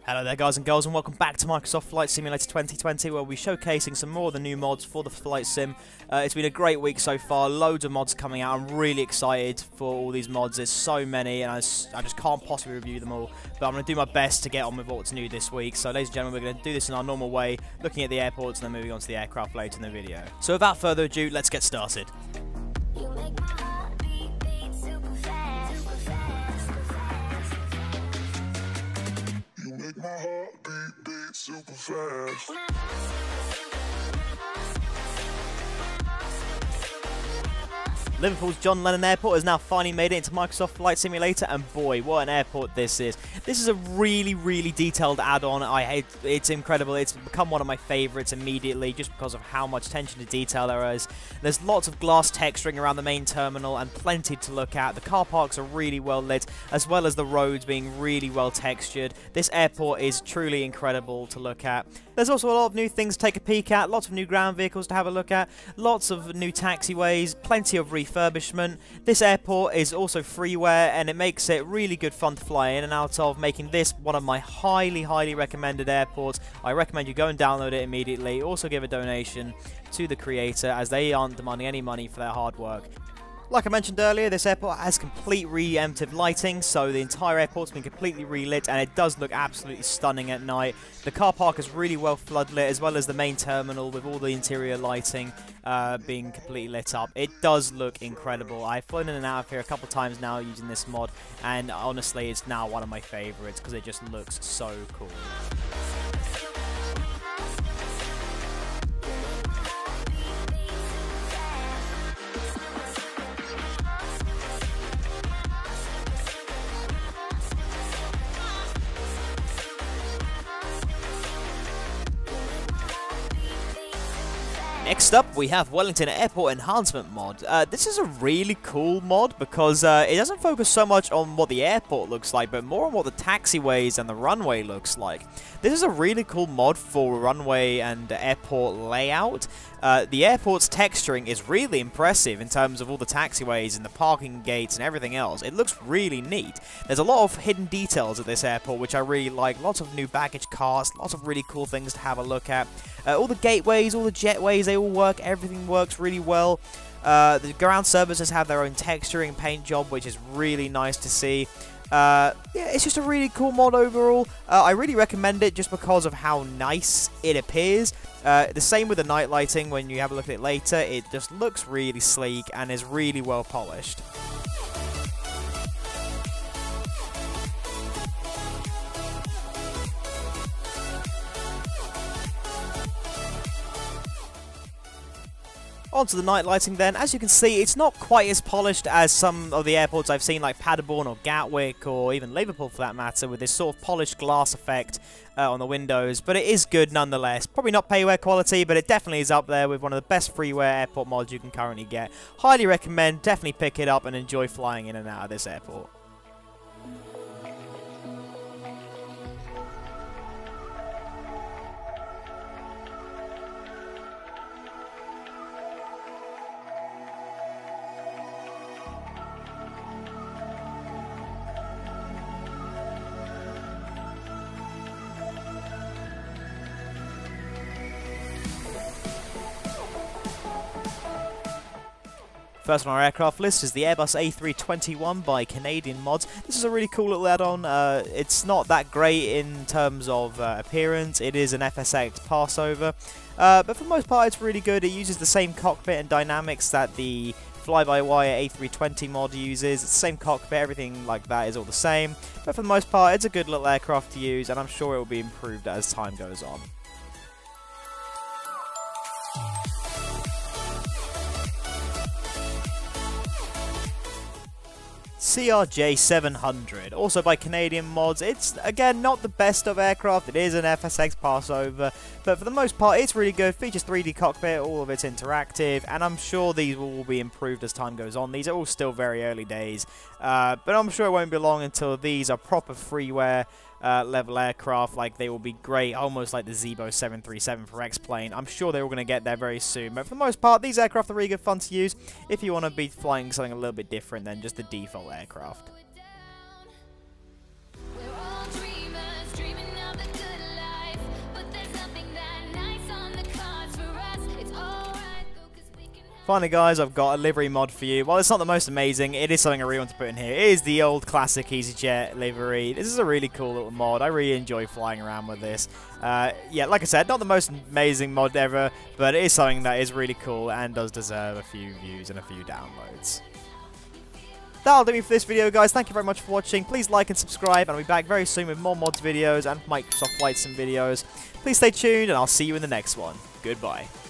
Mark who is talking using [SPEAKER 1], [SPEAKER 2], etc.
[SPEAKER 1] Hello there guys and girls, and welcome back to Microsoft Flight Simulator 2020, where we'll be showcasing some more of the new mods for the flight sim. It's been a great week so far, loads of mods coming out. I'm really excited for all these mods. There's so many and I just can't possibly review them all, but I'm going to do my best to get on with what's new this week. So ladies and gentlemen, we're going to do this in our normal way, looking at the airports and then moving on to the aircraft later in the video. So without further ado, let's get started.
[SPEAKER 2] My heart beat super fast.
[SPEAKER 1] Liverpool's John Lennon Airport has now finally made it into Microsoft Flight Simulator, and boy, what an airport this is. This is a really detailed add-on. It's incredible. It's become one of my favourites immediately just because of how much attention to detail there is. There's lots of glass texturing around the main terminal and plenty to look at. The car parks are really well lit, as well as the roads being really well textured. This airport is truly incredible to look at. There's also a lot of new things to take a peek at, lots of new ground vehicles to have a look at, lots of new taxiways, plenty of refurbishment. This airport is also freeware, and it makes it really good fun to fly in and out of, making this one of my highly recommended airports. I recommend you go and download it immediately. Also give a donation to the creator, as they aren't demanding any money for their hard work. Like I mentioned earlier, this airport has complete re-emptive lighting, so the entire airport's been completely relit, and it does look absolutely stunning at night. The car park is really well floodlit, as well as the main terminal with all the interior lighting being completely lit up. It does look incredible. I've flown in and out of here a couple times now using this mod, and honestly, it's now one of my favorites because it just looks so cool. Next up, we have Wellington Airport Enhancement mod. This is a really cool mod because it doesn't focus so much on what the airport looks like, but more on what the taxiways and the runway looks like. This is a really cool mod for runway and airport layout. The airport's texturing is really impressive in terms of all the taxiways and the parking gates and everything else. It looks really neat. There's a lot of hidden details at this airport which I really like. Lots of new baggage carts, lots of really cool things to have a look at. All the gateways, all the jetways, they all work. Everything works really well. The ground services have their own texturing paint job, which is really nice to see. Yeah, it's just a really cool mod overall. I really recommend it just because of how nice it appears. The same with the night lighting. When you have a look at it later, it just looks really sleek and is really well polished. Onto the night lighting then. As you can see, it's not quite as polished as some of the airports I've seen, like Paderborn or Gatwick or even Liverpool for that matter, with this sort of polished glass effect on the windows, but it is good nonetheless. Probably not payware quality, but it definitely is up there with one of the best freeware airport mods you can currently get. Highly recommend, definitely pick it up and enjoy flying in and out of this airport. First on our aircraft list is the Airbus A321 by Canadian Mods. This is a really cool little add-on. It's not that great in terms of appearance. It is an FSX passover, but for the most part it's really good. It uses the same cockpit and dynamics that the fly-by-wire A320 mod uses. It's the same cockpit, everything like that is all the same, but for the most part it's a good little aircraft to use, and I'm sure it will be improved as time goes on. CRJ 700, also by Canadian Mods. It's, again, not the best of aircraft. It is an FSX passover, but for the most part, it's really good. Features 3D cockpit, all of it's interactive, and I'm sure these will be improved as time goes on. These are all still very early days, but I'm sure it won't be long until these are proper freeware level aircraft. Like, they will be great, almost like the Zibo 737 for X-Plane. I'm sure they're all going to get there very soon, but for the most part, these aircraft are really good fun to use if you want to be flying something a little bit different than just the default aircraft. Finally, guys, I've got a livery mod for you. While it's not the most amazing, it is something I really want to put in here. It is the old classic EasyJet livery. This is a really cool little mod. I really enjoy flying around with this. Yeah, like I said, not the most amazing mod ever, but it is something that is really cool and does deserve a few views and a few downloads. That'll do me for this video, guys. Thank you very much for watching. Please like and subscribe, and I'll be back very soon with more mods videos and Microsoft Flight Sim videos. Please stay tuned, and I'll see you in the next one. Goodbye.